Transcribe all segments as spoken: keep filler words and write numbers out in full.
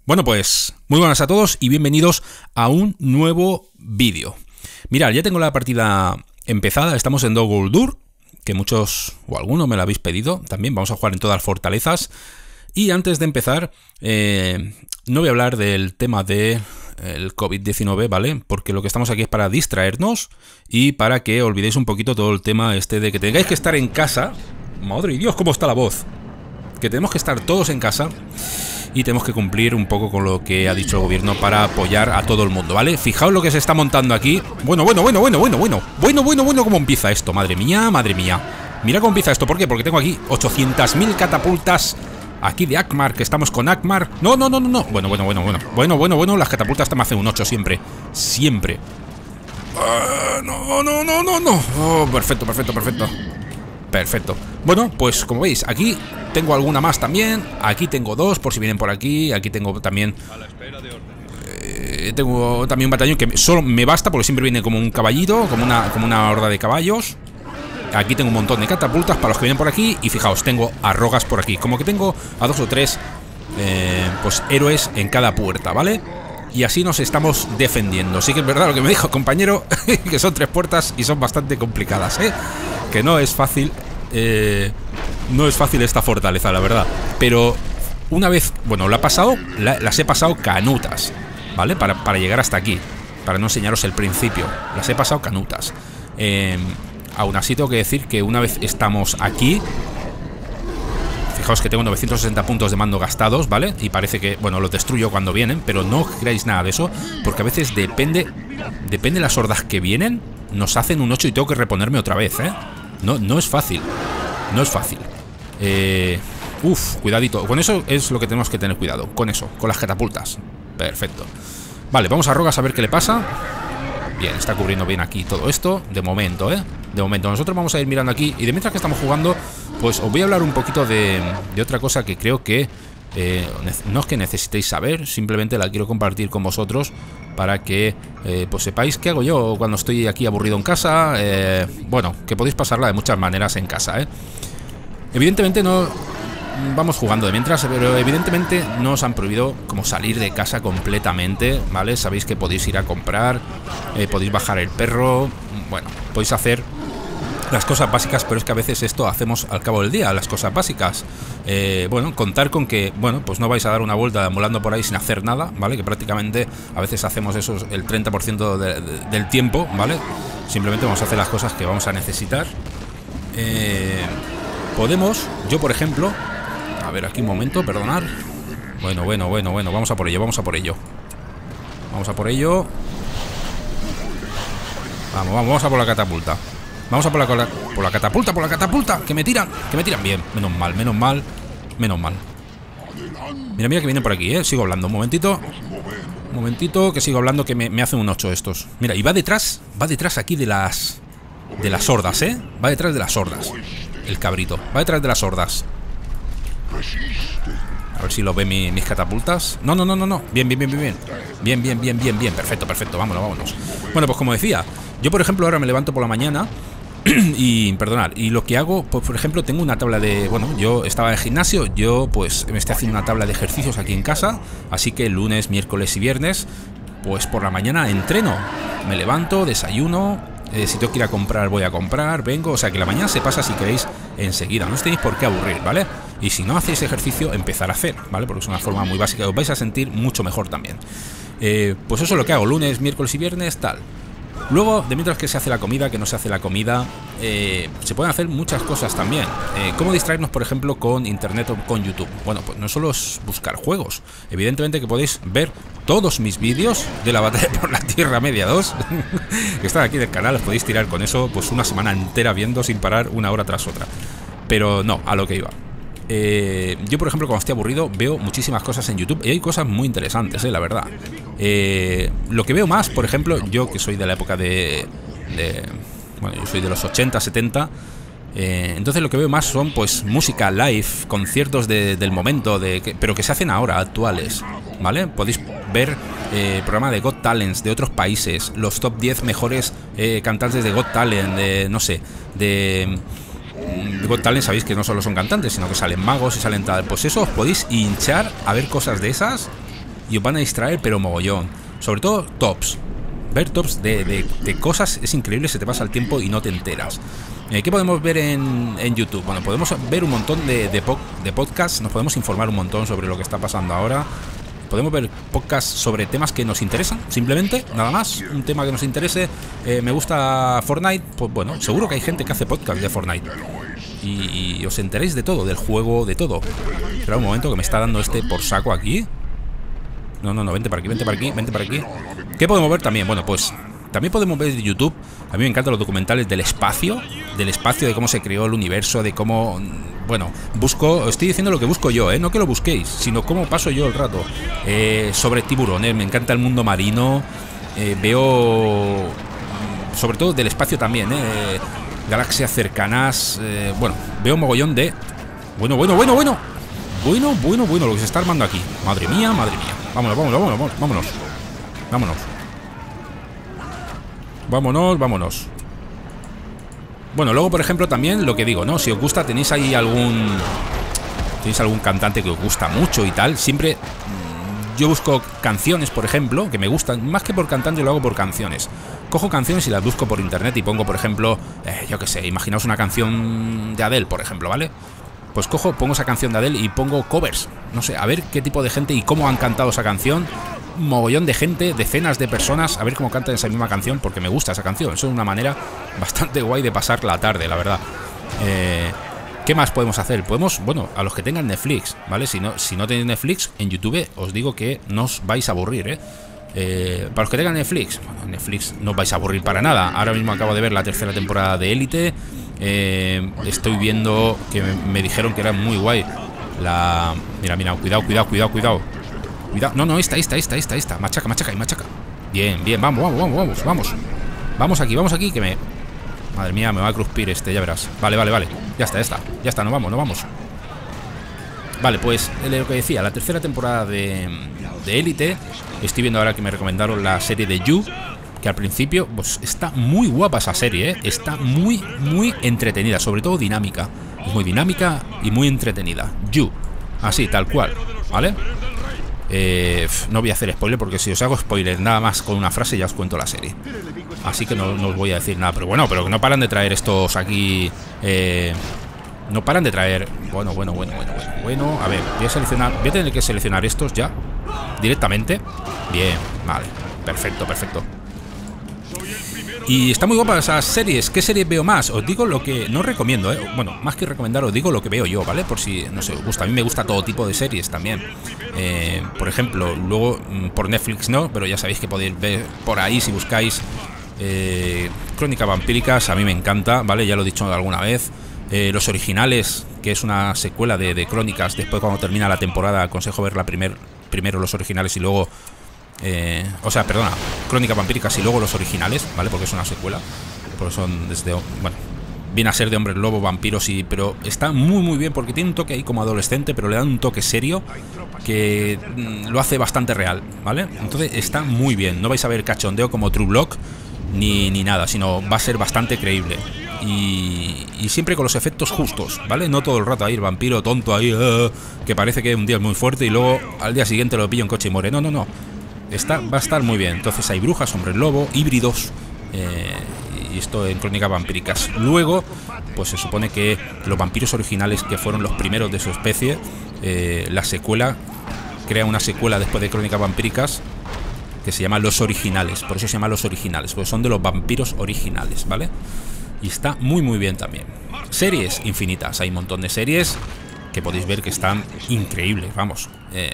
Bueno, pues muy buenas a todos y bienvenidos a un nuevo vídeo. Mirad, ya tengo la partida empezada, estamos en Dol Guldur, que muchos o algunos me lo habéis pedido. También vamos a jugar en todas las fortalezas. Y antes de empezar, eh, no voy a hablar del tema de el COVID diecinueve, ¿vale? Porque lo que estamos aquí es para distraernos y para que olvidéis un poquito todo el tema este de que tengáis que estar en casa. Madre de Dios, cómo está la voz. Que tenemos que estar todos en casa y tenemos que cumplir un poco con lo que ha dicho el gobierno para apoyar a todo el mundo, ¿vale? Fijaos lo que se está montando aquí. Bueno, bueno, bueno, bueno, bueno, bueno. Bueno, bueno, bueno, cómo empieza esto. Madre mía, madre mía. Mira cómo empieza esto. ¿Por qué? Porque tengo aquí ochocientas mil catapultas aquí de Akmar, que estamos con Akmar. No, no, no, no, no. Bueno, bueno, bueno, bueno. Bueno, bueno, bueno. Las catapultas te me hacen un ocho siempre. Siempre. Uh, no, no, no, no, no. Oh, perfecto, perfecto, perfecto. Perfecto. Bueno, pues como veis, aquí tengo alguna más también. Aquí tengo dos, por si vienen por aquí. Aquí tengo también eh, Tengo también un batallón que solo me basta, porque siempre viene como un caballito, Como una, como una horda de caballos. Aquí tengo un montón de catapultas para los que vienen por aquí. Y fijaos, tengo a rogas por aquí. Como que tengo a dos o tres eh, pues héroes en cada puerta, ¿vale? Y así nos estamos defendiendo. Sí que es verdad lo que me dijo el compañero, que son tres puertas y son bastante complicadas, ¿eh? Que no es fácil, eh, no es fácil esta fortaleza, la verdad. Pero una vez, bueno, la he pasado, la, las he pasado canutas, ¿vale? Para, para llegar hasta aquí, para no enseñaros el principio. Las he pasado canutas. Eh, aún así tengo que decir que una vez estamos aquí, fijaos que tengo novecientos sesenta puntos de mando gastados, ¿vale? Y parece que, bueno, los destruyo cuando vienen, pero no creáis nada de eso, porque a veces depende, depende de las hordas que vienen, nos hacen un ocho y tengo que reponerme otra vez, ¿eh? No, no es fácil. No es fácil. Eh, uf, cuidadito. Con eso es lo que tenemos que tener cuidado. Con eso, con las catapultas. Perfecto. Vale, vamos a Rogas a ver qué le pasa. Bien, está cubriendo bien aquí todo esto. De momento, ¿eh? De momento. Nosotros vamos a ir mirando aquí. Y de mientras que estamos jugando, pues os voy a hablar un poquito de, de otra cosa que creo que eh, no es que necesitéis saber. Simplemente la quiero compartir con vosotros para que eh, pues sepáis qué hago yo cuando estoy aquí aburrido en casa. eh, Bueno, que podéis pasarla de muchas maneras en casa, ¿eh? Evidentemente no vamos jugando de mientras, pero evidentemente no os han prohibido como salir de casa completamente, ¿vale? Sabéis que podéis ir a comprar, eh, podéis bajar el perro. Bueno, podéis hacer las cosas básicas, pero es que a veces esto hacemos al cabo del día, las cosas básicas. Eh, bueno, contar con que, bueno, pues no vais a dar una vuelta deambulando por ahí sin hacer nada, ¿vale? Que prácticamente a veces hacemos eso el treinta por ciento de, de, del tiempo, ¿vale? Simplemente vamos a hacer las cosas que vamos a necesitar. Eh, podemos, yo por ejemplo, a ver, aquí un momento, perdonad. Bueno, bueno, bueno, bueno, vamos a por ello, vamos a por ello. Vamos a por ello. Vamos, vamos, vamos a por la catapulta. Vamos a por la, por la catapulta, por la catapulta. Que me tiran, que me tiran bien. Menos mal, menos mal, menos mal. Mira, mira que vienen por aquí, ¿eh? Sigo hablando, un momentito. Un momentito, que sigo hablando, que me, me hacen un ocho estos. Mira, y va detrás, va detrás aquí de las De las hordas, ¿eh? Va detrás de las hordas. El cabrito, va detrás de las hordas. A ver si lo ve mi, mis catapultas. No, no, no, no, no. Bien, bien, bien, bien, bien. Bien, bien, bien, bien, bien. Perfecto, perfecto. Vámonos, vámonos. Bueno, pues como decía, yo por ejemplo ahora me levanto por la mañana y, perdonad, y lo que hago, pues por ejemplo tengo una tabla de, bueno, yo estaba en el gimnasio, yo pues me estoy haciendo una tabla de ejercicios aquí en casa, así que lunes, miércoles y viernes, pues por la mañana entreno, me levanto, desayuno, eh, si tengo que ir a comprar voy a comprar, vengo, o sea que la mañana se pasa si queréis enseguida, no os tenéis por qué aburrir, ¿vale? Y si no hacéis ejercicio, empezar a hacer, ¿vale? Porque es una forma muy básica, os vais a sentir mucho mejor también. Eh, pues eso es lo que hago, lunes, miércoles y viernes, tal. Luego, de mientras que se hace la comida, que no se hace la comida, eh, se pueden hacer muchas cosas también. Eh, ¿Cómo distraernos, por ejemplo, con internet o con YouTube? Bueno, pues no solo es buscar juegos. Evidentemente que podéis ver todos mis vídeos de la batalla por la Tierra Media dos, que están aquí del canal, os podéis tirar con eso pues una semana entera viendo sin parar una hora tras otra. Pero no, a lo que iba. Eh, yo, por ejemplo, cuando estoy aburrido, veo muchísimas cosas en YouTube y hay cosas muy interesantes, eh, la verdad. Eh, lo que veo más, por ejemplo, yo que soy de la época de, de bueno, yo soy de los ochenta, setenta. Eh, entonces lo que veo más son pues música live, conciertos de, del momento, de que, pero que se hacen ahora, actuales, ¿vale? Podéis ver eh, programa de Got Talents de otros países, los top diez mejores eh, cantantes de Got Talent, de, no sé, de... Got Talent, sabéis que no solo son cantantes, sino que salen magos y salen tal. Pues eso, os podéis hinchar a ver cosas de esas y os van a distraer, pero mogollón. Sobre todo tops. Ver tops de, de, de cosas es increíble, se te pasa el tiempo y no te enteras. Eh, ¿Qué podemos ver en, en YouTube? Bueno, podemos ver un montón de, de, po de podcasts, nos podemos informar un montón sobre lo que está pasando ahora. Podemos ver podcasts sobre temas que nos interesan, simplemente, nada más. Un tema que nos interese. Eh, me gusta Fortnite, pues bueno, seguro que hay gente que hace podcast de Fortnite. Y, y os enteréis de todo, del juego, de todo. Espera un momento que me está dando este por saco aquí. No, no, no, vente para aquí, vente para aquí, vente para aquí. ¿Qué podemos ver también? Bueno, pues también podemos ver de YouTube. A mí me encantan los documentales del espacio. Del espacio, de cómo se creó el universo, de cómo... Bueno, busco... Estoy diciendo lo que busco yo, ¿eh? No que lo busquéis, sino cómo paso yo el rato. Eh, sobre tiburones, me encanta el mundo marino. Eh, veo... Sobre todo del espacio también, ¿eh? Galaxias cercanas. Eh, bueno, veo un mogollón de... Bueno, bueno, bueno, bueno. Bueno, bueno, bueno, lo que se está armando aquí. Madre mía, madre mía. Vámonos, vámonos, vámonos, vámonos. Vámonos. Vámonos, vámonos. Bueno, luego, por ejemplo, también lo que digo, ¿no? Si os gusta, tenéis ahí algún... Tenéis algún cantante que os gusta mucho y tal. Siempre... Yo busco canciones, por ejemplo, que me gustan. Más que por cantante, lo hago por canciones. Cojo canciones y las busco por internet y pongo, por ejemplo... Eh, yo qué sé, imaginaos una canción de Adele, por ejemplo, ¿vale? Pues cojo, pongo esa canción de Adele y pongo covers. No sé, a ver qué tipo de gente y cómo han cantado esa canción. Un mogollón de gente, decenas de personas, a ver cómo cantan esa misma canción, porque me gusta esa canción. Eso es una manera bastante guay de pasar la tarde, la verdad. Eh, ¿Qué más podemos hacer? Podemos, bueno, a los que tengan Netflix, ¿vale? Si no, si no tenéis Netflix, en YouTube os digo que no os vais a aburrir, ¿eh? Eh, para los que tengan Netflix, bueno, Netflix no os vais a aburrir para nada. Ahora mismo acabo de ver la tercera temporada de Élite. Eh, estoy viendo que me, me dijeron que era muy guay la... Mira, mira, cuidado, cuidado, cuidado, cuidado. Cuidado, no, no, esta, esta, esta, esta, esta. Machaca, machaca y machaca. Bien, bien, vamos, vamos, vamos, vamos, vamos. Vamos aquí, vamos aquí, que me... Madre mía, me va a cruspir este, ya verás. Vale, vale, vale, ya está, ya está. Ya está, no vamos, no vamos. Vale, pues lo que decía, la tercera temporada de de Élite. Estoy viendo ahora que me recomendaron la serie de You, que al principio, pues está muy guapa esa serie, ¿eh? Está muy, muy entretenida, sobre todo dinámica. Es muy dinámica y muy entretenida. You, así, tal cual, ¿vale? Eh, no voy a hacer spoiler porque si os hago spoiler nada más con una frase ya os cuento la serie. Así que no, no os voy a decir nada. Pero bueno, pero no paran de traer estos aquí... Eh, no paran de traer... Bueno, bueno, bueno, bueno, bueno, bueno. A ver, voy a seleccionar... Voy a tener que seleccionar estos ya directamente. Bien, vale, perfecto, perfecto. Y está muy guapa esas series. ¿Qué series veo más? Os digo lo que no recomiendo, ¿eh? Bueno, más que recomendar, os digo lo que veo yo, ¿vale? Por si, no sé, os gusta. A mí me gusta todo tipo de series también. Eh, por ejemplo, luego por Netflix no, pero ya sabéis que podéis ver por ahí si buscáis eh, Crónicas Vampíricas. A mí me encanta, ¿vale? Ya lo he dicho alguna vez. Eh, Los Originales, que es una secuela de, de Crónicas. Después, cuando termina la temporada, aconsejo ver la primer, primero Los Originales y luego... Eh, o sea, perdona, Crónicas Vampíricas y luego Los Originales, ¿vale? Porque es una secuela. Porque son desde... Bueno, viene a ser de hombres lobo, vampiros y... Pero está muy muy bien porque tiene un toque ahí como adolescente, pero le dan un toque serio que mm, lo hace bastante real, ¿vale? Entonces está muy bien. No vais a ver cachondeo como True Block ni, ni nada, sino va a ser bastante creíble. Y, y siempre con los efectos justos, ¿vale? No todo el rato ahí el vampiro tonto ahí, uh, que parece que un día es muy fuerte y luego al día siguiente lo pillo en coche y muere. No, no, no. Está, va a estar muy bien. Entonces hay brujas, hombres lobo, híbridos, eh, y esto en Crónicas Vampíricas. Luego, pues se supone que los vampiros originales, que fueron los primeros de su especie, eh, la secuela, crea una secuela después de Crónicas Vampíricas que se llama Los Originales. Por eso se llama Los Originales, porque son de los vampiros originales, ¿vale? Y está muy muy bien también. Series infinitas, hay un montón de series que podéis ver que están increíbles, vamos. Eh...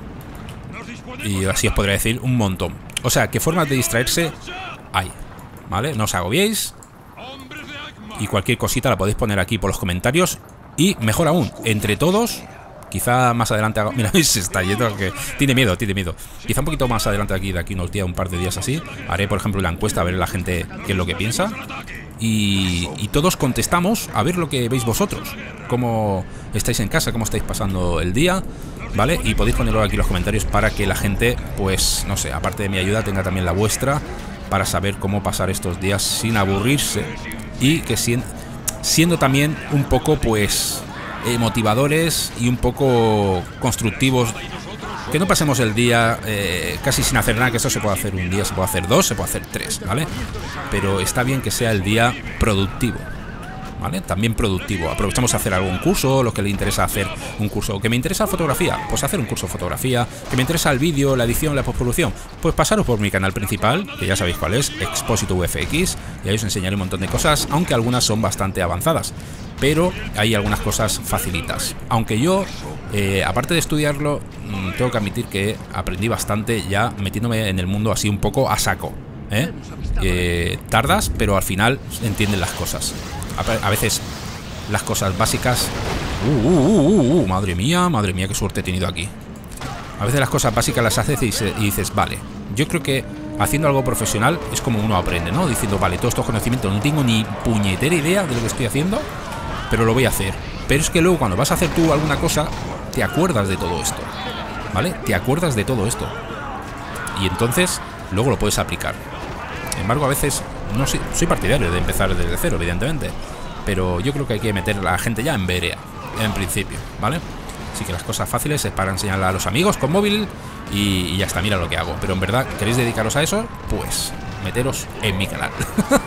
Y así os podría decir un montón. O sea, que formas de distraerse hay, ¿vale? No os agobiéis. Y cualquier cosita la podéis poner aquí por los comentarios. Y mejor aún, entre todos, quizá más adelante haga... Mira, se está yendo, que tiene miedo, tiene miedo. Quizá un poquito más adelante aquí, de aquí unos días, un par de días así, haré, por ejemplo, la encuesta a ver la gente qué es lo que piensa. Y, y todos contestamos a ver lo que veis vosotros. Cómo estáis en casa, cómo estáis pasando el día, ¿vale? Y podéis ponerlo aquí en los comentarios para que la gente, pues, no sé, aparte de mi ayuda, tenga también la vuestra, para saber cómo pasar estos días sin aburrirse. Y que siendo, siendo también un poco, pues, eh, motivadores y un poco constructivos que no pasemos el día eh, casi sin hacer nada, que esto se puede hacer un día, se puede hacer dos, se puede hacer tres, ¿vale? Pero está bien que sea el día productivo, ¿vale? También productivo. Aprovechamos a hacer algún curso, lo que le interesa hacer un curso. ¿Que me interesa fotografía? Pues hacer un curso de fotografía. ¿Que me interesa el vídeo, la edición, la postproducción? Pues pasaros por mi canal principal, que ya sabéis cuál es, Expósito U F X, y ahí os enseñaré un montón de cosas, aunque algunas son bastante avanzadas. Pero hay algunas cosas facilitas. Aunque yo, eh, aparte de estudiarlo, mmm, tengo que admitir que aprendí bastante ya metiéndome en el mundo así un poco a saco, ¿eh? Eh, tardas, pero al final entienden las cosas. A, a veces las cosas básicas... Uh, uh, uh, uh, uh, madre mía, madre mía, qué suerte he tenido aquí. A veces las cosas básicas las haces y, se, y dices, vale, yo creo que haciendo algo profesional es como uno aprende, ¿no? Diciendo, vale, todos estos conocimientos, no tengo ni puñetera idea de lo que estoy haciendo, pero lo voy a hacer. Pero es que luego cuando vas a hacer tú alguna cosa, te acuerdas de todo esto, ¿vale? Te acuerdas de todo esto. Y entonces, luego lo puedes aplicar. Sin embargo, a veces, no soy, soy partidario de empezar desde cero, evidentemente. Pero yo creo que hay que meter a la gente ya en verea, en principio, ¿vale? Así que las cosas fáciles es para enseñarle a los amigos con móvil y, y ya está, mira lo que hago. Pero en verdad, ¿queréis dedicaros a eso? Pues meteros en mi canal.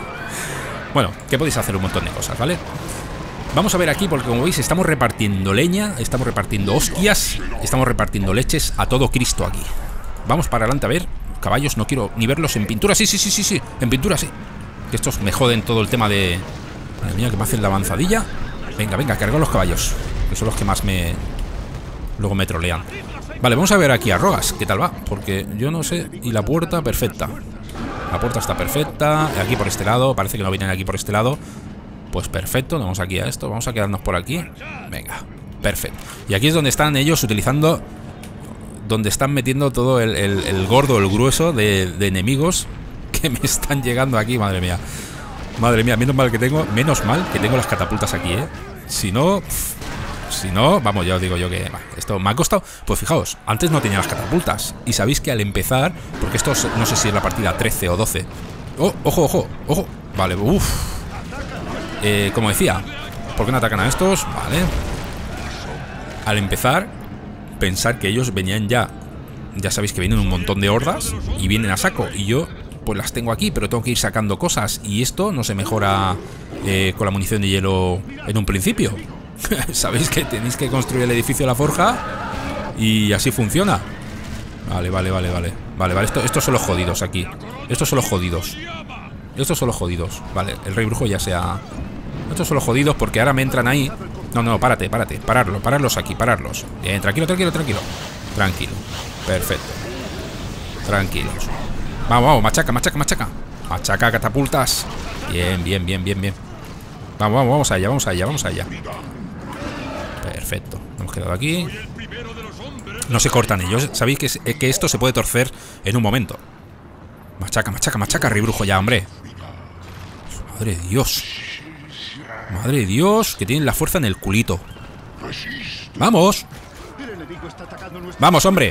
Bueno, que podéis hacer un montón de cosas, ¿vale? Vamos a ver aquí, porque como veis estamos repartiendo leña, estamos repartiendo hostias, estamos repartiendo leches a todo Cristo aquí. Vamos para adelante a ver. Caballos no quiero ni verlos en pintura. Sí, sí, sí, sí, sí, en pintura sí. Que estos me joden todo el tema de... Madre mía, que me hacen la avanzadilla. Venga, venga, cargad los caballos, que son los que más me... luego me trolean. Vale, vamos a ver aquí a Rogas, ¿qué tal va? Porque yo no sé... Y la puerta, perfecta. La puerta está perfecta. Aquí por este lado, parece que no vienen aquí por este lado. Pues perfecto, nos vamos aquí a esto. Vamos a quedarnos por aquí. Venga, perfecto. Y aquí es donde están ellos utilizando... Donde están metiendo todo el, el, el gordo, el grueso de, de enemigos que me están llegando aquí, madre mía. Madre mía, menos mal que tengo... Menos mal que tengo las catapultas aquí, ¿eh? Si no... Si no, vamos, ya os digo yo que... Esto me ha costado... Pues fijaos, antes no tenía las catapultas. Y sabéis que al empezar... Porque esto no sé si es la partida trece o doce. ¡Oh, ojo, ojo, ojo! Vale, uff. Eh, como decía, ¿por qué no atacan a estos? Vale. Al empezar, pensar que ellos venían ya. Ya sabéis que vienen un montón de hordas y vienen a saco. Y yo, pues las tengo aquí, pero tengo que ir sacando cosas. Y esto no se mejora eh, con la munición de hielo en un principio. Sabéis que tenéis que construir el edificio de la forja y así funciona. Vale, vale, vale, vale. Vale, vale, esto, estos son los jodidos aquí. Estos son los jodidos. Estos son los jodidos. Vale, el rey brujo ya se ha... Estos son los jodidos porque ahora me entran ahí. No, no, párate, párate. Pararlo, pararlos aquí, pararlos. Bien, tranquilo, tranquilo, tranquilo. Tranquilo. Perfecto. Tranquilos. Vamos, vamos, machaca, machaca, machaca. Machaca, catapultas. Bien, bien, bien, bien, bien. Vamos, vamos, vamos allá, vamos allá, vamos allá. Perfecto. Hemos quedado aquí. No se cortan ellos. Sabéis que, que esto se puede torcer en un momento. Machaca, machaca, machaca, rey brujo ya, hombre. Madre de Dios. Madre de Dios, que tienen la fuerza en el culito. ¡Vamos! ¡Vamos, hombre!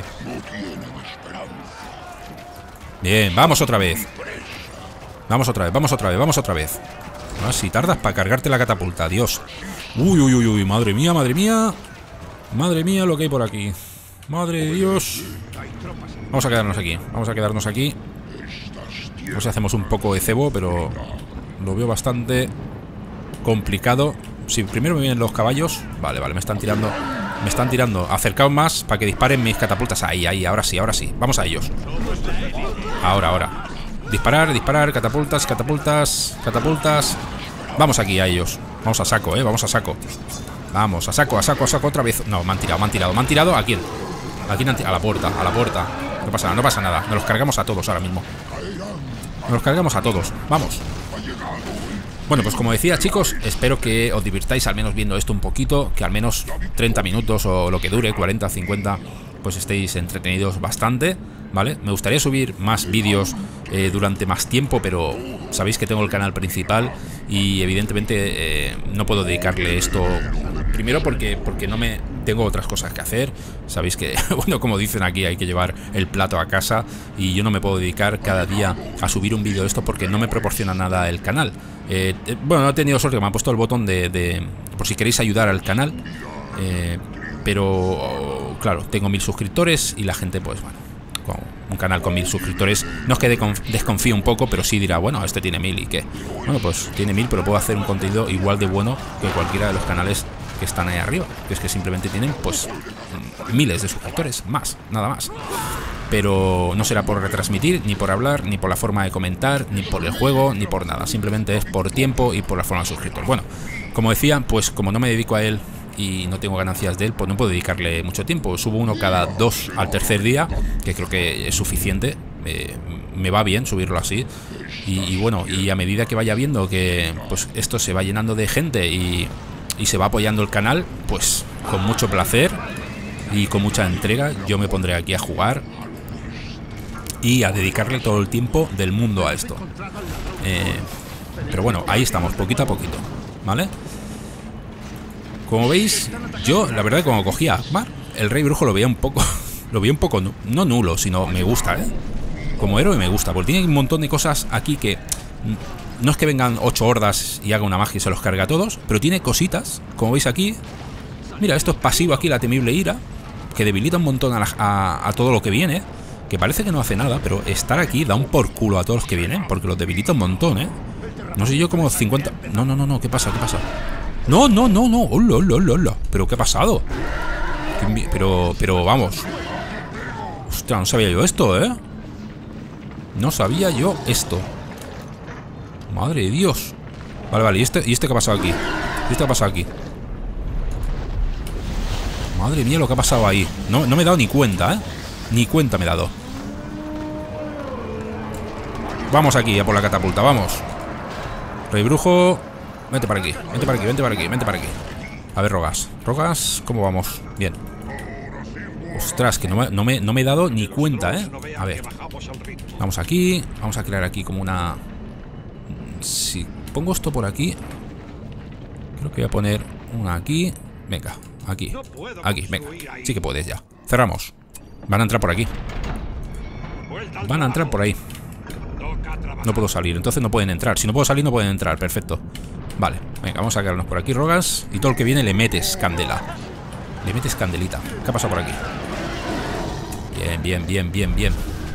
Bien, vamos otra vez. Vamos otra vez, vamos otra vez, vamos otra vez. Ah, si tardas para cargarte la catapulta, Dios. Uy, uy, uy, uy, madre mía, madre mía. Madre mía lo que hay por aquí. Madre de Dios. Vamos a quedarnos aquí, vamos a quedarnos aquí. No sé si hacemos un poco de cebo, pero lo veo bastante complicado. Si primero me vienen los caballos. Vale, vale, me están tirando. Me están tirando. Acercaos más para que disparen mis catapultas. Ahí, ahí, ahora sí, ahora sí. Vamos a ellos. Ahora, ahora. Disparar, disparar, catapultas, catapultas, catapultas. Vamos aquí a ellos. Vamos a saco, eh, vamos a saco. Vamos, a saco, a saco, a saco otra vez. No, me han tirado, me han tirado, me han tirado. ¿A quién? ¿A quién han tirado? A la puerta, a la puerta. No pasa nada, no pasa nada. Nos los cargamos a todos ahora mismo. Nos los cargamos a todos. Vamos. Bueno, pues como decía, chicos, espero que os divirtáis al menos viendo esto un poquito, que al menos treinta minutos o lo que dure, cuarenta, cincuenta, pues estéis entretenidos bastante, ¿vale? Me gustaría subir más vídeos eh, durante más tiempo, pero sabéis que tengo el canal principal y evidentemente eh, no puedo dedicarle esto, primero porque, porque no me tengo otras cosas que hacer. Sabéis que, bueno, como dicen aquí, hay que llevar el plato a casa y yo no me puedo dedicar cada día a subir un vídeo de esto porque no me proporciona nada el canal. Eh, eh, bueno, no he tenido suerte, me han puesto el botón de, de por si queréis ayudar al canal, eh, pero claro, tengo mil suscriptores y la gente, pues bueno, con un canal con mil suscriptores, no es que desconfíe un poco, pero sí dirá, bueno, este tiene mil y qué. Bueno, pues tiene mil, pero puedo hacer un contenido igual de bueno que cualquiera de los canales que están ahí arriba, que es que simplemente tienen, pues, miles de suscriptores, más, nada más. Pero no será por retransmitir, ni por hablar, ni por la forma de comentar, ni por el juego, ni por nada. Simplemente es por tiempo y por la forma de suscriptor. Bueno, como decía, pues como no me dedico a él y no tengo ganancias de él, pues no puedo dedicarle mucho tiempo. Subo uno cada dos al tercer día, que creo que es suficiente. Eh, me va bien subirlo así. Y, y bueno, y a medida que vaya viendo que pues esto se va llenando de gente y, y se va apoyando el canal, pues con mucho placer y con mucha entrega yo me pondré aquí a jugar y a dedicarle todo el tiempo del mundo a esto. Eh, pero bueno, ahí estamos, poquito a poquito, ¿vale? Como veis, yo la verdad que cuando cogía a Akbar, el Rey Brujo lo veía un poco, lo veía un poco, no nulo, sino me gusta, ¿eh? Como héroe me gusta, porque tiene un montón de cosas aquí que no es que vengan ocho hordas y haga una magia y se los carga a todos, pero tiene cositas, como veis aquí. Mira, esto es pasivo aquí, la temible ira, que debilita un montón a, la, a, a todo lo que viene. Que parece que no hace nada, pero estar aquí da un por culo a todos los que vienen, porque los debilita un montón, ¿eh? No sé yo como cincuenta... No, no, no, no, ¿qué pasa? ¿Qué pasa? No, no, no, no. ¡Hola, hola, hola, hola! ¿Pero qué ha pasado? Pero, pero vamos. Hostia, no sabía yo esto, ¿eh? No sabía yo esto. Madre de Dios. Vale, vale, ¿y este, ¿y este qué ha pasado aquí? ¿Y este qué ha pasado aquí? Madre mía lo que ha pasado ahí. No, no me he dado ni cuenta, ¿eh? Ni cuenta me he dado. Vamos aquí, a por la catapulta, vamos. Rey Brujo, vente para aquí, vente para aquí, vente para aquí, vente para aquí. A ver, Rogas, Rogas, ¿cómo vamos? Bien. Ostras, que no me, no me, no me he dado ni cuenta, ¿eh? A ver. Vamos aquí, vamos a crear aquí como una... Si pongo esto por aquí, creo que voy a poner una aquí. Venga, aquí, aquí, venga. Sí que puedes ya. Cerramos. Van a entrar por aquí. Van a entrar por ahí. No puedo salir, entonces no pueden entrar. Si no puedo salir, no pueden entrar, perfecto. Vale, venga, vamos a quedarnos por aquí, Rogas. Y todo el que viene le metes candela. Le metes candelita. ¿Qué ha pasado por aquí? Bien, bien, bien, bien, bien.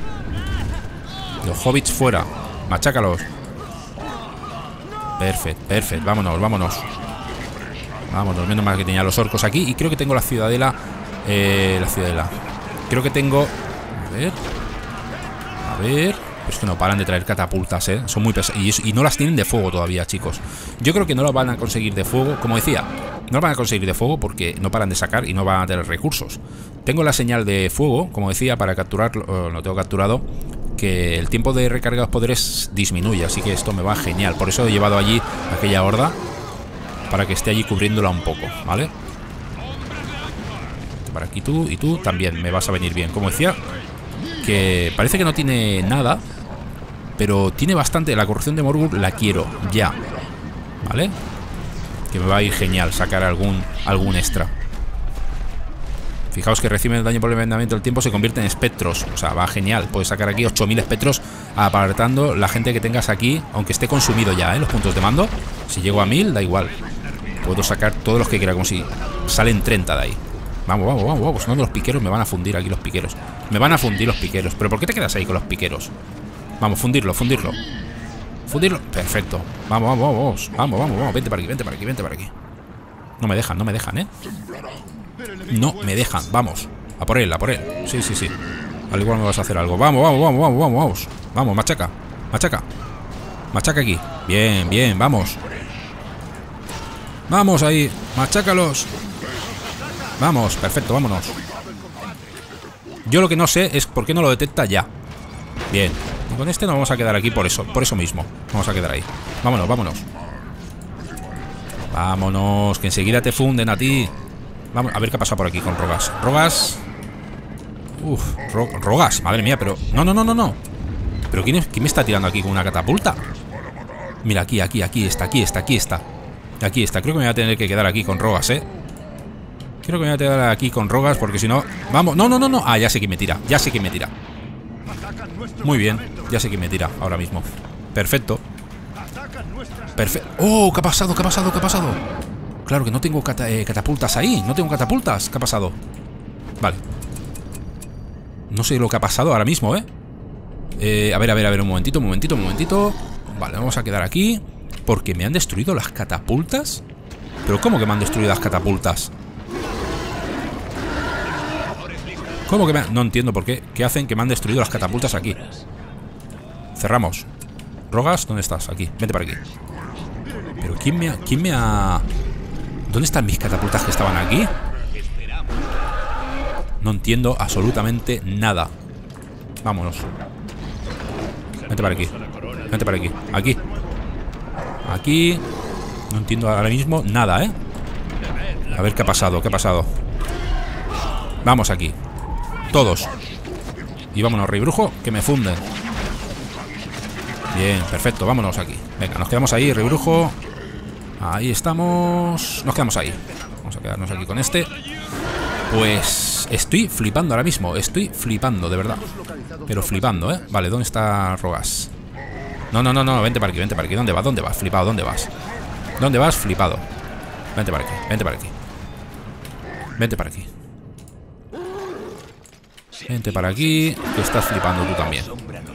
Los hobbits fuera. Machácalos. Perfecto, perfecto, vámonos, vámonos. Vámonos, menos mal que tenía los orcos aquí. Y creo que tengo la ciudadela. Eh, la ciudadela. Creo que tengo... A ver... A ver... Pero es que no paran de traer catapultas, ¿eh? Son muy pesadas. Y, y no las tienen de fuego todavía, chicos. Yo creo que no las van a conseguir de fuego. Como decía, no las van a conseguir de fuego porque no paran de sacar y no van a tener recursos. Tengo la señal de fuego, como decía, para capturarlo. Lo tengo capturado. Que el tiempo de recarga de los poderes disminuye. Así que esto me va genial. Por eso he llevado allí aquella horda. Para que esté allí cubriéndola un poco, ¿vale? Para aquí tú y tú también me vas a venir bien. Como decía, que parece que no tiene nada, pero tiene bastante. La corrupción de Morgul la quiero ya, ¿vale? Que me va a ir genial sacar algún, algún extra. Fijaos que reciben el daño por el envenenamiento del tiempo, se convierte en espectros. O sea, va genial. Puedes sacar aquí ocho mil espectros apartando la gente que tengas aquí, aunque esté consumido ya, ¿eh? Los puntos de mando. Si llego a mil, da igual. Puedo sacar todos los que quiera, como si salen treinta de ahí. Vamos, vamos, vamos, vamos. No, los piqueros me van a fundir aquí, los piqueros. Me van a fundir los piqueros. ¿Pero por qué te quedas ahí con los piqueros? Vamos, fundirlo, fundirlo. Fundirlo. Perfecto. Vamos, vamos, vamos. Vamos, vamos, vamos. Vente para aquí, vente para aquí, vente para aquí. No me dejan, no me dejan, ¿eh? No me dejan. Vamos. A por él, a por él. Sí, sí, sí. Al igual me vas a hacer algo. Vamos, vamos, vamos, vamos, vamos, vamos. Vamos, machaca. Machaca. Machaca aquí. Bien, bien, vamos. Vamos ahí. Machácalos. Vamos, perfecto, vámonos. Yo lo que no sé es por qué no lo detecta ya. Bien. Y con este nos vamos a quedar aquí por eso. Por eso mismo. Vamos a quedar ahí. Vámonos, vámonos. Vámonos, que enseguida te funden a ti. Vamos a ver qué pasa por aquí con Rogas. Rogas. Uf, Ro Rogas, madre mía, pero... No, no, no, no, no. ¿Pero quién, es, quién me está tirando aquí con una catapulta? Mira, aquí, aquí, aquí está, aquí está, aquí está. Aquí está, creo que me voy a tener que quedar aquí con Rogas, eh. Creo que me voy a quedar aquí con Rogas porque si no... Vamos, no, no, no, no. Ah, ya sé quién me tira, ya sé quién me tira. Muy bien, ya sé quién me tira ahora mismo. Perfecto. Perfecto. Oh, ¿qué ha pasado? ¿Qué ha pasado? ¿Qué ha pasado? Claro que no tengo cata eh, catapultas ahí. No tengo catapultas. ¿Qué ha pasado? Vale. No sé lo que ha pasado ahora mismo, ¿eh? eh a ver, a ver, a ver, un momentito, un momentito, un momentito. Vale, vamos a quedar aquí. Porque me han destruido las catapultas. ¿Pero cómo que me han destruido las catapultas? ¿Cómo que me han... No entiendo por qué. ¿Qué hacen que me han destruido las catapultas aquí? Cerramos. Rogas, ¿dónde estás? Aquí, vente para aquí. Pero ¿quién me ha... ¿Quién me ha... ¿Dónde están mis catapultas que estaban aquí? No entiendo absolutamente nada. Vámonos. Vente para aquí. Vente para aquí. Aquí. Aquí. No entiendo ahora mismo nada, ¿eh? A ver qué ha pasado, qué ha pasado. Vamos aquí. Todos. Y vámonos, rey brujo, que me funden. Bien, perfecto, vámonos aquí. Venga, nos quedamos ahí, rey brujo. Ahí estamos. Nos quedamos ahí. Vamos a quedarnos aquí con este. Pues estoy flipando ahora mismo. Estoy flipando, de verdad. Pero flipando, ¿eh? Vale, ¿dónde está Rogas? No, no, no, no, vente para aquí, vente para aquí. ¿Dónde vas? ¿Dónde vas? Flipado, ¿dónde vas? ¿Dónde vas? Flipado. Vente para aquí, vente para aquí. Vente para aquí. Vente para aquí, que estás flipando tú también.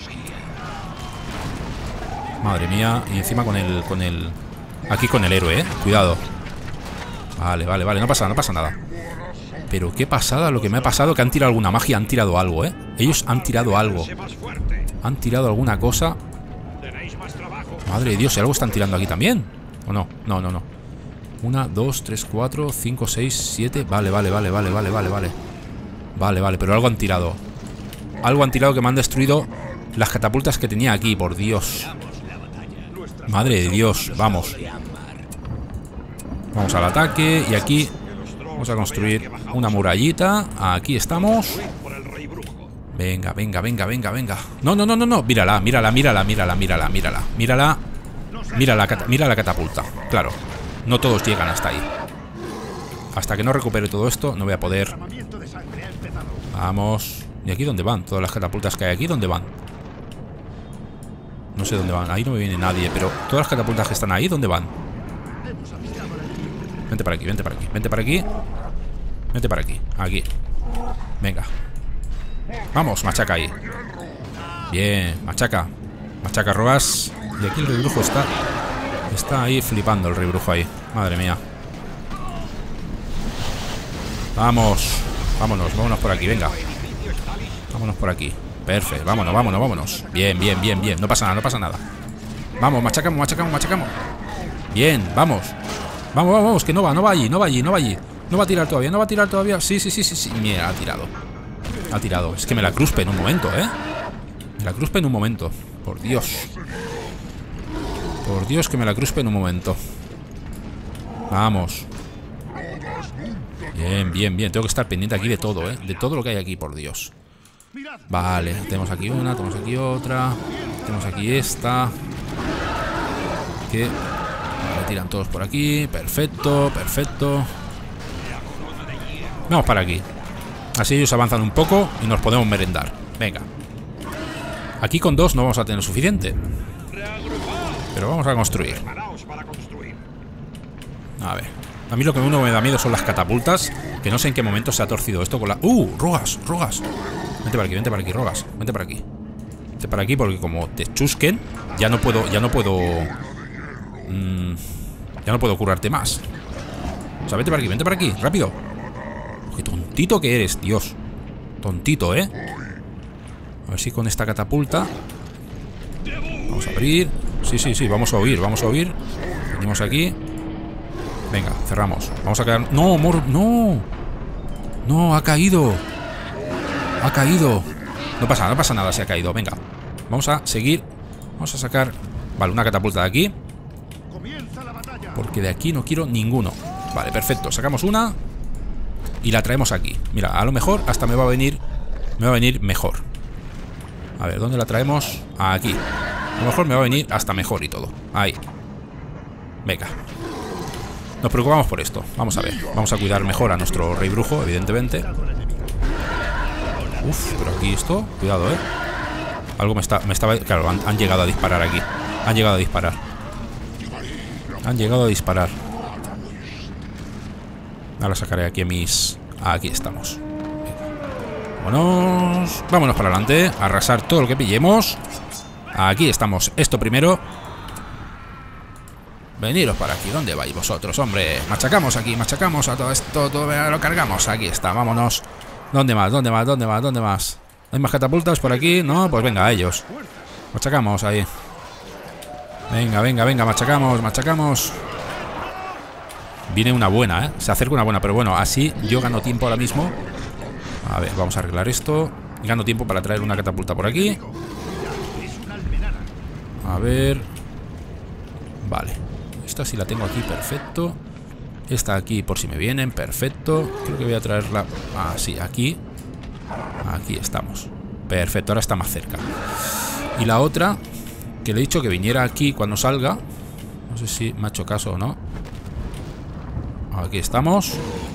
Madre mía, y encima con el... con el... Aquí con el héroe, ¿eh? Cuidado. Vale, vale, vale, no pasa, no pasa nada. Pero qué pasada lo que me ha pasado, que han tirado alguna magia, han tirado algo, ¿eh? Ellos han tirado algo. Han tirado alguna cosa. Madre de Dios, ¿y algo están tirando aquí también? ¿O no? No, no, no. Una, dos, tres, cuatro, cinco, seis, siete. Vale, vale, vale, vale, vale, vale, vale. Vale, vale, pero algo han tirado. Algo han tirado que me han destruido las catapultas que tenía aquí, por Dios. Madre de Dios, vamos. Vamos al ataque. Y aquí vamos a construir una murallita. Aquí estamos. Venga, venga, venga, venga, venga. No, no, no, no, no. Mírala, mírala, mírala, mírala, mírala, mírala. Mírala. Mira la, mira la catapulta. Claro, no todos llegan hasta ahí. Hasta que no recupere todo esto, no voy a poder. Vamos. ¿Y aquí dónde van? Todas las catapultas que hay aquí, ¿dónde van? No sé dónde van. Ahí no me viene nadie, pero todas las catapultas que están ahí, ¿dónde van? Vente para aquí, vente para aquí, vente para aquí. Vente para aquí, aquí. Venga. Vamos, machaca ahí. Bien, machaca. Machaca, Rogas. Y aquí el rey brujo está... Está ahí flipando el rey brujo ahí. Madre mía. Vamos. Vámonos, vámonos por aquí, venga. Vámonos por aquí. Perfecto, vámonos, vámonos, vámonos. Bien, bien, bien, bien. No pasa nada, no pasa nada. Vamos, machacamos, machacamos, machacamos. Bien, vamos. Vamos, vamos, vamos, que no va, no va allí, no va allí, no va allí. No va a tirar todavía, no va a tirar todavía. Sí, sí, sí, sí, sí. Mira, ha tirado. Ha tirado. Es que me la cruspe en un momento, ¿eh? Me la cruspe en un momento. Por Dios. Por Dios que me la cruspe en un momento. Vamos. Bien, bien, bien. Tengo que estar pendiente aquí de todo, ¿eh? De todo lo que hay aquí, por Dios. Vale, tenemos aquí una, tenemos aquí otra. Tenemos aquí esta. Que me tiran todos por aquí. Perfecto, perfecto. Vamos para aquí. Así ellos avanzan un poco y nos podemos merendar. Venga. Aquí con dos no vamos a tener suficiente. Pero vamos a construir. A ver. A mí lo que uno me da miedo son las catapultas. Que no sé en qué momento se ha torcido esto con la... ¡Uh! Rogas, Rogas. Vente para aquí, vente para aquí, Rogas. Vente para aquí. Vente para aquí porque como te chusquen, ya no puedo... Ya no puedo... Mmm, ya no puedo curarte más. O sea, vente para aquí, vente para aquí. Rápido. Qué tontito que eres, Dios. Tontito, ¿eh? A ver si con esta catapulta... Vamos a abrir. Sí, sí, sí, vamos a huir, vamos a huir. Venimos aquí. Venga, cerramos. Vamos a quedar... ¡No, mor... ¡No! ¡No, ha caído! Ha caído. No pasa, no pasa nada si ha caído. Venga, vamos a seguir. Vamos a sacar... Vale, una catapulta de aquí. Porque de aquí no quiero ninguno. Vale, perfecto. Sacamos una y la traemos aquí. Mira, a lo mejor hasta me va a venir... Me va a venir mejor. A ver, ¿dónde la traemos? Aquí. A lo mejor me va a venir hasta mejor y todo. Ahí. Venga. Nos preocupamos por esto. Vamos a ver. Vamos a cuidar mejor a nuestro rey brujo, evidentemente. Uf, pero aquí esto... Cuidado, ¿eh? Algo me está... Me estaba... Claro, han, han llegado a disparar aquí. Han llegado a disparar. Han llegado a disparar. Ahora sacaré aquí a mis... Aquí estamos. Venga. Vámonos. Vámonos para adelante. Arrasar todo lo que pillemos. Aquí estamos. Esto primero. Veniros para aquí. ¿Dónde vais vosotros, hombre? Machacamos aquí. Machacamos a todo esto. Todo lo cargamos. Aquí está. Vámonos. ¿Dónde más? ¿Dónde más? ¿Dónde más? ¿Dónde más? ¿Hay más catapultas por aquí? No, pues venga, a ellos. Machacamos ahí. Venga, venga, venga. Machacamos, machacamos. Viene una buena, ¿eh? Se acerca una buena. Pero bueno, así yo gano tiempo ahora mismo. A ver, vamos a arreglar esto. Gano tiempo para traer una catapulta por aquí. A ver. Vale. Esta sí la tengo aquí, perfecto. Esta aquí por si me vienen, perfecto. Creo que voy a traerla. Ah, sí, aquí. Aquí estamos. Perfecto, ahora está más cerca. Y la otra, que le he dicho que viniera aquí cuando salga. No sé si me ha hecho caso o no. Aquí estamos.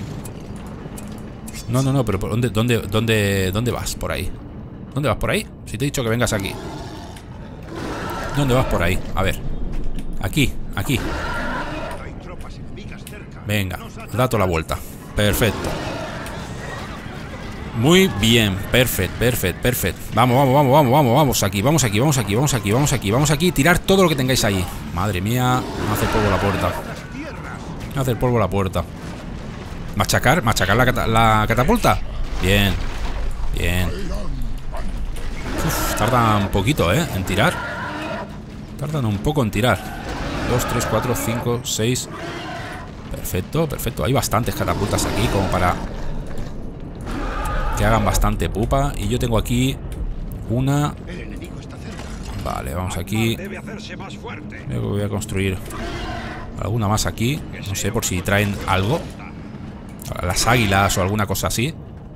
No, no, no, pero ¿por dónde, dónde, dónde, dónde vas? Por ahí. ¿Dónde vas por ahí? Si te he dicho que vengas aquí. ¿Dónde vas por ahí? A ver. Aquí, aquí. Venga, da toda la vuelta. Perfecto. Muy bien, perfecto, perfecto, perfecto. Vamos, vamos, vamos, vamos, vamos, vamos aquí, vamos aquí, vamos aquí, vamos aquí, vamos aquí, vamos aquí. Tirar todo lo que tengáis ahí. Madre mía, no hace polvo la puerta. No hace polvo la puerta. Machacar, machacar la, cata la catapulta. Bien, bien. Uf, tardan un poquito, ¿eh? En tirar. Tardan un poco en tirar. Dos, tres, cuatro, cinco, seis. Perfecto, perfecto. Hay bastantes catapultas aquí como para que hagan bastante pupa. Y yo tengo aquí una. Vale, vamos aquí. Creo que voy a construir alguna más aquí. No sé, por si traen algo. Las águilas o alguna cosa así.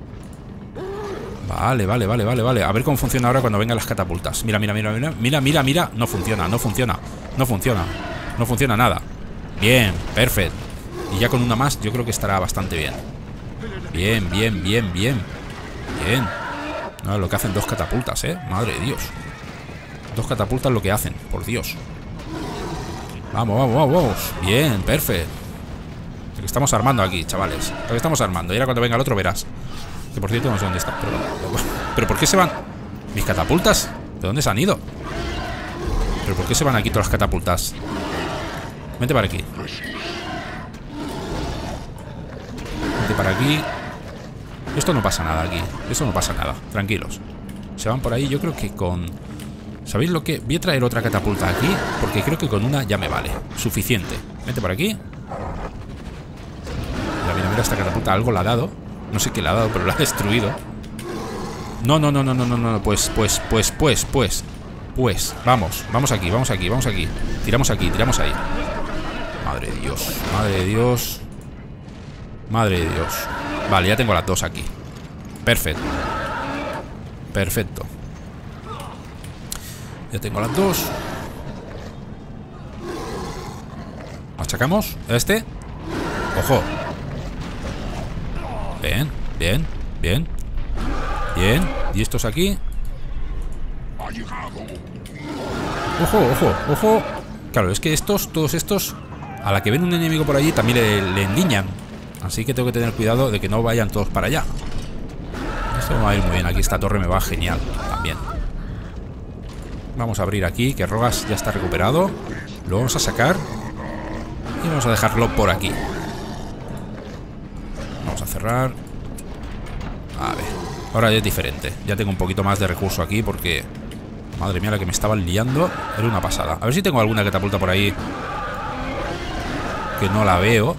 Vale, vale, vale, vale, vale. A ver cómo funciona ahora cuando vengan las catapultas. Mira, mira, mira, mira, mira, mira, mira. No funciona, no funciona, no funciona. No funciona nada. Bien, perfecto. Y ya con una más yo creo que estará bastante bien. Bien, bien, bien, bien. Bien. No, lo que hacen dos catapultas, eh. Madre de Dios. Dos catapultas lo que hacen, por Dios. Vamos, vamos, vamos, vamos. Bien, perfecto. Lo que estamos armando aquí, chavales. Lo que estamos armando. Y ahora cuando venga el otro verás. Que por cierto no sé dónde está. Pero, pero ¿por qué se van mis catapultas? ¿De dónde se han ido? ¿Pero por qué se van aquí todas las catapultas? Vente para aquí. Vente para aquí. Esto no pasa nada aquí. Esto no pasa nada. Tranquilos. Se van por ahí. Yo creo que con... ¿Sabéis lo que? Voy a traer otra catapulta aquí. Porque creo que con una ya me vale. Suficiente. Vente por aquí. Mira, mira, mira, esta catapulta algo la ha dado. No sé qué le ha dado, pero la ha destruido. No, no, no, no, no, no, no. Pues, pues, pues, pues, pues. Pues, vamos, vamos aquí, vamos aquí, vamos aquí. Tiramos aquí, tiramos ahí. Madre de Dios, madre de Dios. Madre de Dios. Vale, ya tengo las dos aquí. Perfecto. Perfecto. Ya tengo las dos. Machacamos a este. Ojo. Bien, bien, bien. Bien, y estos aquí. Ojo, ojo, ojo. Claro, es que estos, todos estos, a la que ven un enemigo por allí también le, le endiñan. Así que tengo que tener cuidado de que no vayan todos para allá. Esto va a ir muy bien. Aquí esta torre me va genial también. Vamos a abrir aquí, que Rogas ya está recuperado. Lo vamos a sacar y vamos a dejarlo por aquí. Vamos a cerrar. A ver, ahora ya es diferente. Ya tengo un poquito más de recurso aquí porque... Madre mía, la que me estaban liando. Era una pasada. A ver si tengo alguna catapulta por ahí que no la veo.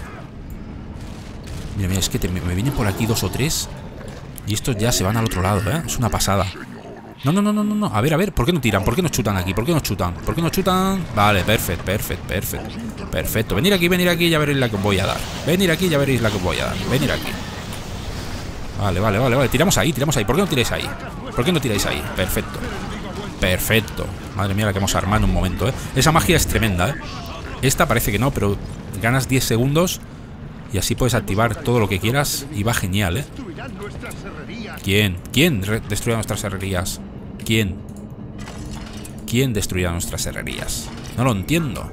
Mira, mira, es que te, me, me vienen por aquí dos o tres y estos ya se van al otro lado, ¿eh? Es una pasada. No, no, no, no, no. A ver, a ver, ¿por qué no tiran? ¿Por qué no chutan aquí? ¿Por qué no chutan? ¿Por qué no chutan? Vale, perfecto, perfecto, perfecto. Perfecto. Venir aquí, venir aquí, ya veréis la que os voy a dar. Venir aquí, ya veréis la que os voy a dar. Venir aquí. Vale, vale, vale, vale. Tiramos ahí, tiramos ahí. ¿Por qué no tiráis ahí? ¿Por qué no tiráis ahí? Perfecto. Perfecto. Madre mía, la que hemos armado en un momento, ¿eh? Esa magia es tremenda, ¿eh? Esta parece que no, pero ganas diez segundos y así puedes activar todo lo que quieras y va genial, ¿eh? ¿Quién? ¿Quién destruirá nuestras herrerías? ¿Quién? ¿Quién destruirá nuestras herrerías? No lo entiendo.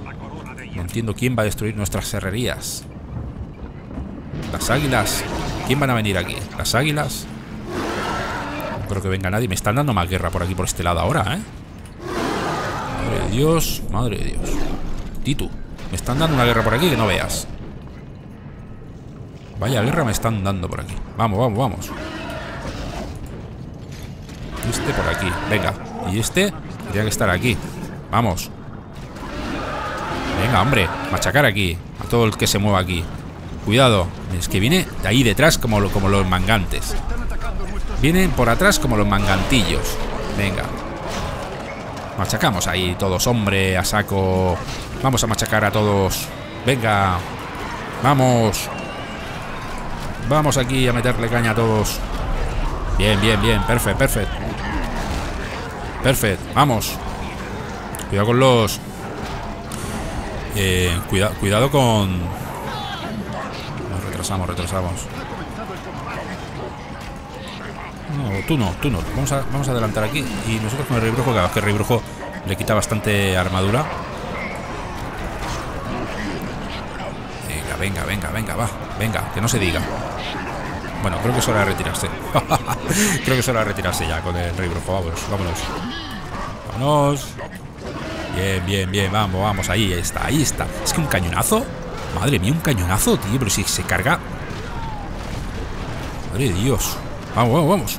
No entiendo quién va a destruir nuestras herrerías. Las águilas. ¿Quién van a venir aquí? ¿Las águilas? No creo que venga nadie. Me están dando más guerra por aquí, por este lado ahora, ¿eh? Madre de Dios, madre de Dios. Titu, me están dando una guerra por aquí que no veas. Vaya guerra me están dando por aquí. Vamos, vamos, vamos. Este por aquí, venga. Y este tendría que estar aquí. Vamos. Venga, hombre, machacar aquí a todo el que se mueva aquí. Cuidado, es que viene de ahí detrás como, lo, como los mangantes. Vienen por atrás como los mangantillos. Venga. Machacamos ahí todos, hombre, a saco. Vamos a machacar a todos. Venga. Vamos. Vamos aquí a meterle caña a todos. Bien, bien, bien, perfecto, perfecto. Perfecto, vamos. Cuidado con los... Eh, cuida, cuidado con... Nos retrasamos, retrasamos. No, tú no, tú no. Vamos a, vamos a adelantar aquí. Y nosotros con el rey brujo, claro, es que el rey brujo le quita bastante armadura. Venga, venga, venga, venga, va. Venga, que no se diga. Bueno, creo que es hora de retirarse. Creo que es hora de retirarse ya con el rey brujo. Vámonos, vámonos. Vámonos. Bien, bien, bien, vamos, vamos. Ahí está, ahí está. Es que un cañonazo. Madre mía, un cañonazo, tío. Pero si se carga. Madre de Dios. Vamos, vamos, vamos.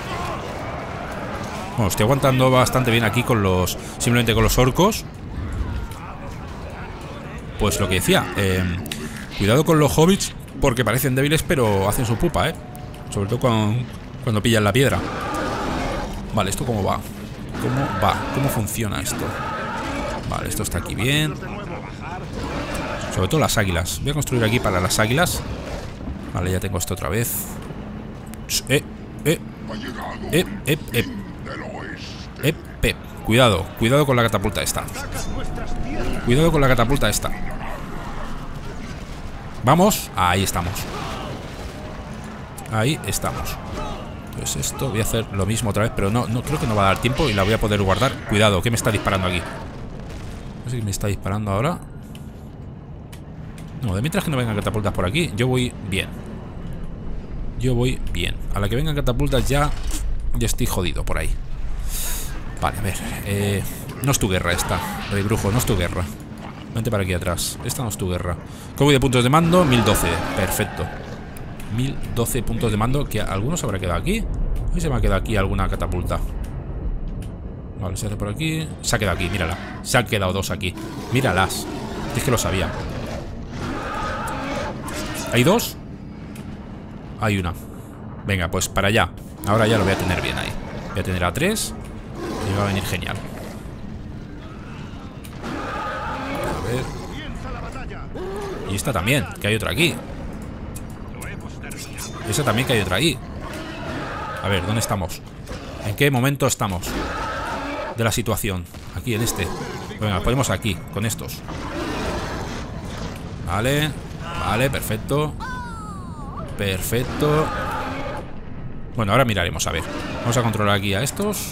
Bueno, estoy aguantando bastante bien aquí con los... Simplemente con los orcos. Pues lo que decía, eh, cuidado con los hobbits, porque parecen débiles, pero hacen su pupa, ¿eh? Sobre todo cuando, cuando pillan la piedra. Vale, ¿esto cómo va? ¿Cómo va? ¿Cómo funciona esto? Vale, esto está aquí bien. Sobre todo las águilas. Voy a construir aquí para las águilas. Vale, ya tengo esto otra vez. Eh, eh, eh, eh, eh. Eh, eh. Cuidado, cuidado con la catapulta esta. Cuidado con la catapulta esta. Vamos, ahí estamos. Ahí estamos. Pues esto, voy a hacer lo mismo otra vez, pero no, no creo que no va a dar tiempo y la voy a poder guardar. Cuidado, ¿qué me está disparando aquí? No sé qué me está disparando ahora. No, de mientras que no vengan catapultas por aquí, yo voy bien. Yo voy bien. A la que vengan catapultas ya, ya estoy jodido por ahí. Vale, a ver. Eh, no es tu guerra esta, rey brujo, no es tu guerra. Vente para aquí atrás. Esta no es tu guerra. ¿Cómo voy de puntos de mando? mil doce. Perfecto. mil doce puntos de mando. ¿Que algunos habrá quedado aquí? Ahí se me ha quedado aquí alguna catapulta. Vale, se hace por aquí. Se ha quedado aquí, mírala. Se han quedado dos aquí. Míralas. Es que lo sabía. ¿Hay dos? Hay una. Venga, pues para allá. Ahora ya lo voy a tener bien ahí. Voy a tener a tres. Y va a venir genial. A ver. Y esta también, que hay otra aquí. Esa también, que hay otra ahí. A ver, ¿dónde estamos? ¿En qué momento estamos de la situación? Aquí, en este. Venga, nos ponemos aquí, con estos. Vale. Vale, perfecto. Perfecto. Bueno, ahora miraremos, a ver. Vamos a controlar aquí a estos.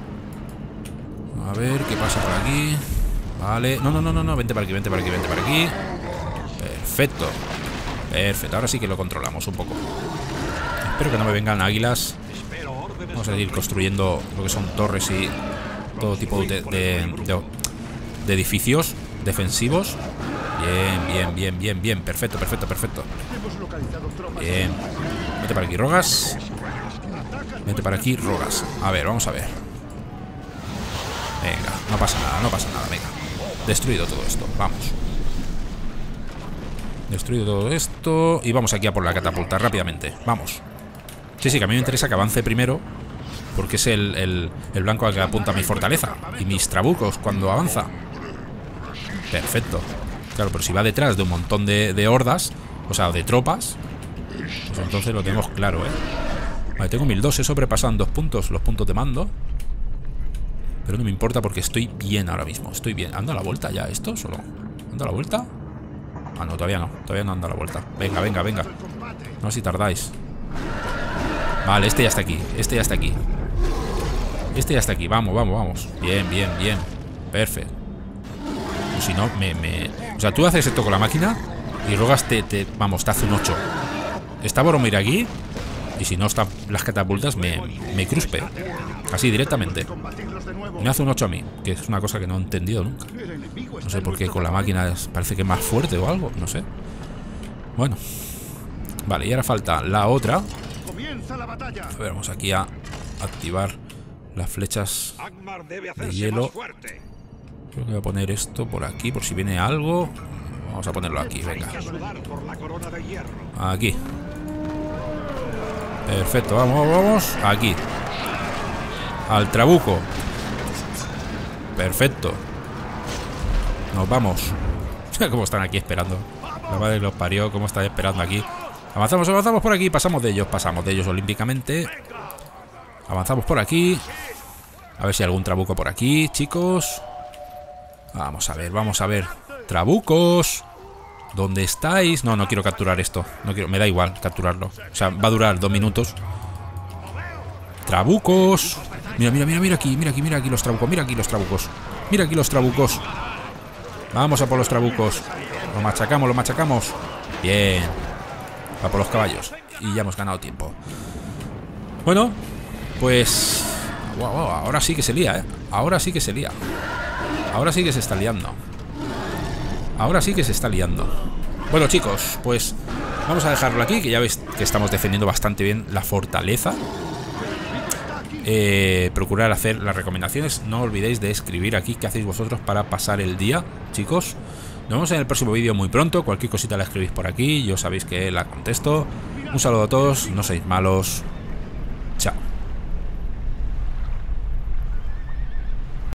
A ver, ¿qué pasa por aquí? Vale, no, no, no, no, no, vente para aquí, vente para aquí, vente para aquí. Perfecto. Perfecto, ahora sí que lo controlamos un poco. Espero que no me vengan águilas. Vamos a ir construyendo lo que son torres y todo tipo de, de, de, de edificios defensivos. Bien, bien, bien, bien, bien. Perfecto, perfecto, perfecto. Bien. Vete para aquí, rogas. Vete para aquí, rogas. A ver, vamos a ver. Venga, no pasa nada, no pasa nada, venga. Destruido todo esto, vamos. Destruido todo esto. Y vamos aquí a por la catapulta, rápidamente. Vamos. Sí, sí, que a mí me interesa que avance primero, porque es el, el, el blanco al que apunta mi fortaleza y mis trabucos cuando avanza. Perfecto. Claro, pero si va detrás de un montón de, de hordas, o sea, de tropas, pues entonces lo tenemos claro, ¿eh? Vale, tengo mil dos, he sobrepasado en dos puntos los puntos de mando. Pero no me importa porque estoy bien ahora mismo. Estoy bien. ¿Anda la vuelta ya esto? ¿Solo? ¿Anda la vuelta? Ah, no, todavía no. Todavía no anda la vuelta. Venga, venga, venga. No sé si tardáis. Vale, este ya está aquí. Este ya está aquí. Este ya está aquí. Vamos, vamos, vamos. Bien, bien, bien. Perfecto. Pues si no, me, me... O sea, tú haces esto con la máquina y rogas te, te... Vamos, te hace un ocho. ¿Está Boromir aquí? Y si no están las catapultas, me, me cruspe. Así, directamente. Me hace un ocho a mí, que es una cosa que no he entendido nunca. No sé por qué con la máquina es, parece que es más fuerte o algo, no sé. Bueno. Vale, y ahora falta la otra. A ver, vamos aquí a activar las flechas de hielo. Creo que voy a poner esto por aquí, por si viene algo. Vamos a ponerlo aquí, venga. Aquí. Perfecto, vamos, vamos. Aquí. Al trabuco. Perfecto. Nos vamos. Cómo están aquí esperando. La madre que los parió, cómo están esperando aquí. Avanzamos, avanzamos por aquí. Pasamos de ellos, pasamos de ellos olímpicamente. Avanzamos por aquí. A ver si hay algún trabuco por aquí, chicos. Vamos a ver, vamos a ver. Trabucos. ¿Dónde estáis? No, no quiero capturar esto. No quiero, me da igual capturarlo. O sea, va a durar dos minutos. Trabucos. Mira, mira, mira, mira aquí, mira aquí, mira aquí los trabucos. Mira aquí los trabucos. Mira aquí los trabucos. Vamos a por los trabucos. Lo machacamos, lo machacamos. Bien. Va por los caballos. Y ya hemos ganado tiempo. Bueno, pues... Wow, wow, ahora sí que se lía, ¿eh? Ahora sí que se lía. Ahora sí que se está liando. Ahora sí que se está liando. Bueno, chicos, pues vamos a dejarlo aquí, que ya veis que estamos defendiendo bastante bien la fortaleza. Eh, procurar hacer las recomendaciones. No olvidéis de escribir aquí qué hacéis vosotros para pasar el día, chicos. Nos vemos en el próximo vídeo muy pronto. Cualquier cosita la escribís por aquí, yo sabéis que la contesto. Un saludo a todos, no seáis malos.